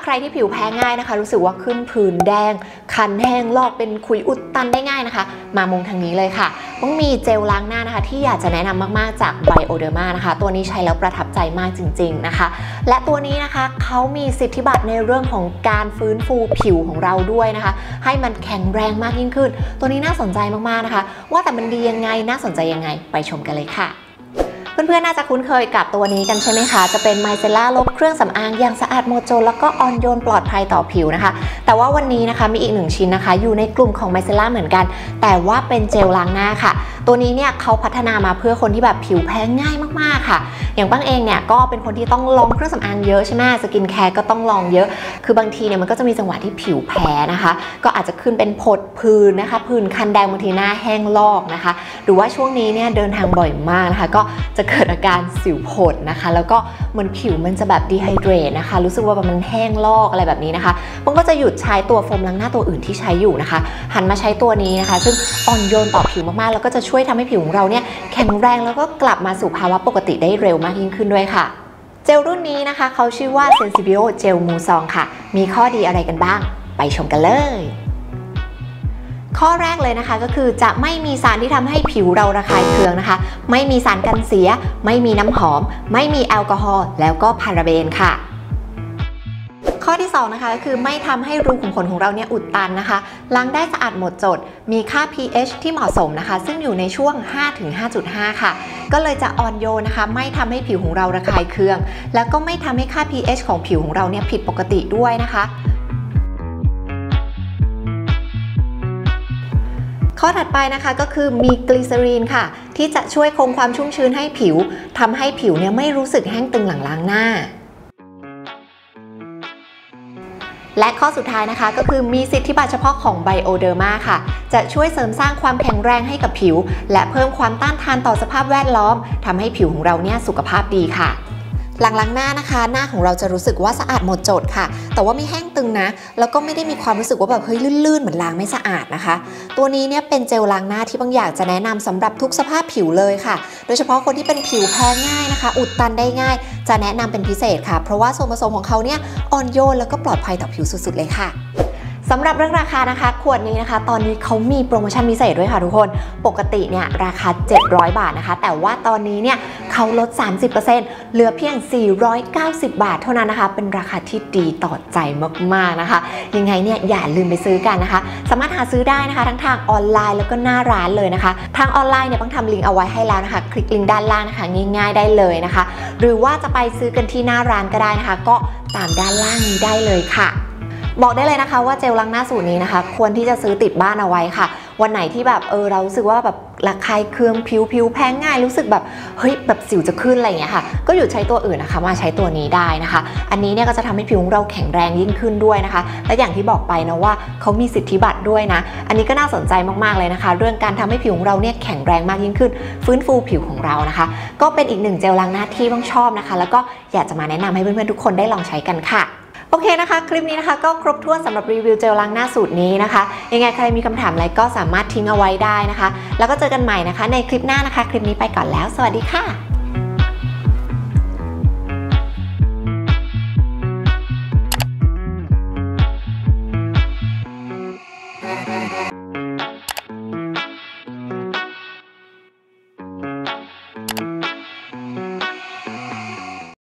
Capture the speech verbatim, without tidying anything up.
รที่ผิวแพ้ง่ายนะคะรู้สึกว่าขึ้นผื่นแดงคันแห้งลอกเป็นขุยอุดตันได้ง่ายนะคะมามุมทางนี้เลยค่ะต้องมีเจลล้างหน้านะคะที่อยากจะแนะนำมากๆจาก Bioderma นะคะตัวนี้ใช้แล้วประทับใจมากจริงๆนะคะและตัวนี้นะคะเขามีสิทธิบัตรในเรื่องของการฟื้นฟูผิวของเราด้วยนะคะให้มันแข็งแรงมากยิ่งขึ้นตัวนี้น่าสนใจมากๆนะคะว่าแต่มันดียังไงน่าสนใจยังไงไปชมกันเลยค่ะเพื่อนๆน่าจะคุ้นเคยกับตัวนี้กันใช่ไหมคะจะเป็นไมเซล่าลบเครื่องสำอางอย่างสะอาดหมดจดแล้วก็อ่อนโยนปลอดภัยต่อผิวนะคะแต่ว่าวันนี้นะคะมีอีกหนึ่งชิ้นนะคะอยู่ในกลุ่มของไมเซล่าเหมือนกันแต่ว่าเป็นเจลล้างหน้าค่ะตัวนี้เนี่ยเขาพัฒนามาเพื่อคนที่แบบผิวแพ้ง่ายมากๆค่ะอย่างปั้งเองเนี่ยก็เป็นคนที่ต้องลองเครื่องสำอางเยอะใช่ไหมสกินแคร์ก็ต้องลองเยอะคือบางทีเนี่ยมันก็จะมีจังหวะที่ผิวแพ้นะคะก็อาจจะขึ้นเป็นผดผื่นนะคะผื่นคันแดงบางทีหน้าแห้งลอกนะคะหรือว่าช่วงนี้เนี่ยเดินทางบ่อยมากนะคะก็จะเกิดอาการสิวผดนะคะแล้วก็เหมือนผิวมันจะแบบดีไฮเดรตนะคะรู้สึกว่าแบบมันแห้งลอกอะไรแบบนี้นะคะมันก็จะหยุดใช้ตัวโฟมล้างหน้าตัวอื่นที่ใช้อยู่นะคะหันมาใช้ตัวนี้นะคะซึ่งอ่อนโยนต่อผิวมากๆแล้วก็จะช่วยทำให้ผิวของเราเนี่ยแข็งแรงแล้วก็กลับมาสู่ภาวะปกติได้เร็วมากยิ่งขึ้นด้วยค่ะเจลรุ่นนี้นะคะเขาชื่อว่า Sensibio Gel Mousse ซอง ค่ะมีข้อดีอะไรกันบ้างไปชมกันเลยข้อแรกเลยนะคะก็คือจะไม่มีสารที่ทำให้ผิวเราระคายเคืองนะคะไม่มีสารกันเสียไม่มีน้ำหอมไม่มีแอลกอฮอล์แล้วก็พาราเบนค่ะข้อที่สองนะคะก็คือไม่ทำให้รูขุมขนของเราเนี่ยอุดตันนะคะล้างได้สะอาดหมดจดมีค่า pH ที่เหมาะสมนะคะซึ่งอยู่ในช่วง ห้าถึงห้าจุดห้า ค่ะก็เลยจะอ่อนโยนนะคะไม่ทำให้ผิวของเราระคายเคืองแล้วก็ไม่ทำให้ค่า pH ของผิวของเราเนี่ยผิดปกติด้วยนะคะข้อถัดไปนะคะก็คือมีกลีเซอรีนค่ะที่จะช่วยคงความชุ่มชื้นให้ผิวทำให้ผิวเนี่ยไม่รู้สึกแห้งตึงหลังล้างหน้าและข้อสุดท้ายนะคะก็คือมีสิทธิบัตรเฉพาะของ Bioderma ค่ะจะช่วยเสริมสร้างความแข็งแรงให้กับผิวและเพิ่มความต้านทานต่อสภาพแวดล้อมทำให้ผิวของเราเนี่ยสุขภาพดีค่ะหลังล้างหน้านะคะหน้าของเราจะรู้สึกว่าสะอาดหมดจดค่ะแต่ว่าไม่แห้งตึงนะแล้วก็ไม่ได้มีความรู้สึกว่าแบบเฮ้ยลื่นๆเหมือนล้างไม่สะอาดนะคะตัวนี้เนี่ยเป็นเจลล้างหน้าที่บางอย่างจะแนะนำสำหรับทุกสภาพผิวเลยค่ะโดยเฉพาะคนที่เป็นผิวแพ้ง่ายนะคะอุดตันได้ง่ายจะแนะนำเป็นพิเศษค่ะเพราะว่าส่วนผสมของเขาเนี่ยอ่อนโยนแล้วก็ปลอดภัยต่อผิวสุดๆเลยค่ะสำหรับเรื่องราคานะคะขวดนี้นะคะตอนนี้เขามีโปรโมชั่นพิเศษด้วยค่ะทุกคนปกติเนี่ยราคาเจ็ดร้อยบาทนะคะแต่ว่าตอนนี้เนี่ยเขาลด สามสิบเปอร์เซ็นต์ เหลือเพียงสี่ร้อยเก้าสิบบาทเท่านั้นนะคะเป็นราคาที่ดีต่อใจมากๆนะคะยังไงเนี่ยอย่าลืมไปซื้อกันนะคะสามารถหาซื้อได้นะคะทั้งทางออนไลน์แล้วก็หน้าร้านเลยนะคะทางออนไลน์เนี่ยต้องทำลิงก์เอาไว้ให้แล้วนะคะคลิกลิงก์ด้านล่างนะคะง่ายๆได้เลยนะคะหรือว่าจะไปซื้อกันที่หน้าร้านก็ได้นะคะก็ตามด้านล่างนี้ได้เลยค่ะบอกได้เลยนะคะว่าเจลล้างหน้าสูตรนี้นะคะควรที่จะซื้อติดบ้านเอาไว้ค่ะวันไหนที่แบบเออเรารู้สึกว่าแบบระคายเคืองผิวผิวแพ้ง่ายรู้สึกแบบเฮ้ยแบบสิวจะขึ้นอะไรอย่างเงี้ยค่ะก็หยุดใช้ตัวอื่นนะคะมาใช้ตัวนี้ได้นะคะอันนี้เนี่ยก็จะทำให้ผิวของเราแข็งแรงยิ่งขึ้นด้วยนะคะและอย่างที่บอกไปนะว่าเขามีสิทธิบัตรด้วยนะอันนี้ก็น่าสนใจมากๆเลยนะคะเรื่องการทำให้ผิวของเราเนี่ยแข็งแรงมากยิ่งขึ้นฟื้นฟูผิวของเรานะคะก็เป็นอีกหนึ่งเจลล้างหน้าที่ต้องชอบนะคะแล้วก็อยากจะมาแนะนำให้เพื่อนๆทุกคนได้ลองใช้กันค่ะโอเคนะคะคลิปนี้นะคะก็ครบถ้วนสำหรับรีวิวเจลล้างหน้าสูตรนี้นะคะยังไงใครมีคำถามอะไรก็สามารถทิ้งเอาไว้ได้นะคะแล้วก็เจอกันใหม่นะคะในคลิปหน้านะคะคลิปนี้ไปก่อนแล้วสวัสดีค่ะ